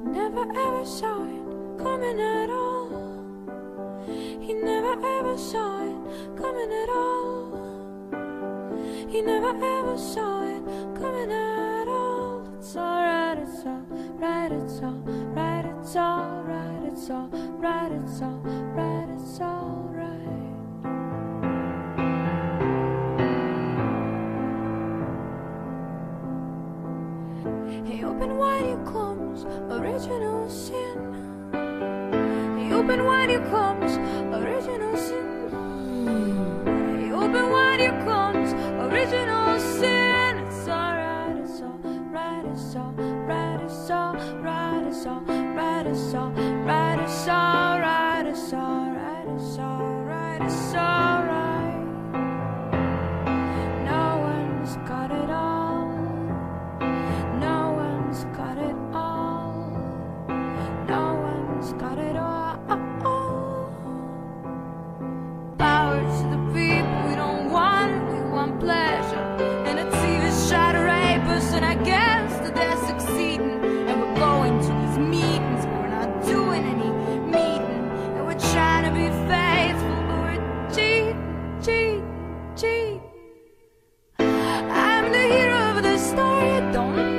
never ever saw it coming at all. He never ever saw it coming at all. He never ever saw it coming at all. It's alright, it's alright, it's alright, it's alright, it's alright, it's alright, it's alright. Hey, open wide here comes original sin. Hey, open wide here comes original sin. Hey, open wide here comes original sin. It's alright, it's alright, it's alright, it's alright, it's alright, it's alright, it's alright, it's alright, it's alright, it's alright. No one's got it all. No one's got it all. No one's got it all. Power to the people, we don't want it, we want pleasure. And it's even try to rape us, and I guess that they're succeeding. And we're going to these meetings, but we're not doing any meeting. And we're trying to be faithful, but we're cheating. I'm the hero of the story, I don't